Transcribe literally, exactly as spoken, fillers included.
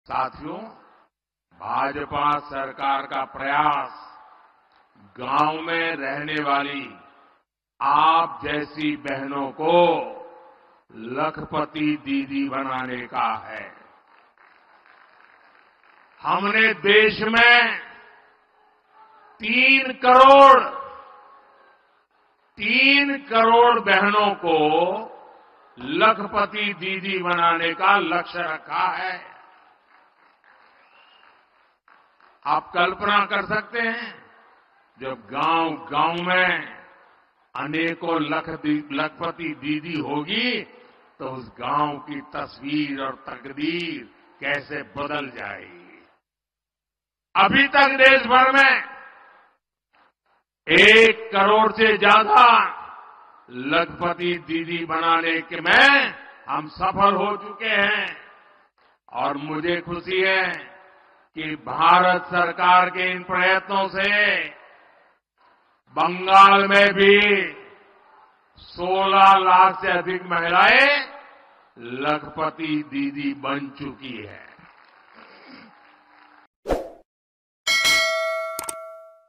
साथियों, भाजपा सरकार का प्रयास गांव में रहने वाली आप जैसी बहनों को लखपति दीदी बनाने का है। हमने देश में तीन करोड़ तीन करोड़ बहनों को लखपति दीदी बनाने का लक्ष्य रखा है। आप कल्पना कर सकते हैं, जब गांव गांव में अनेकों लख लखपति दीदी होगी तो उस गांव की तस्वीर और तकदीर कैसे बदल जाएगी। अभी तक देश भर में एक करोड़ से ज्यादा लखपति दीदी बनाने के में हम सफल हो चुके हैं और मुझे खुशी है कि भारत सरकार के इन प्रयत्नों से बंगाल में भी सोलह लाख से अधिक महिलाएं लखपति दीदी बन चुकी है।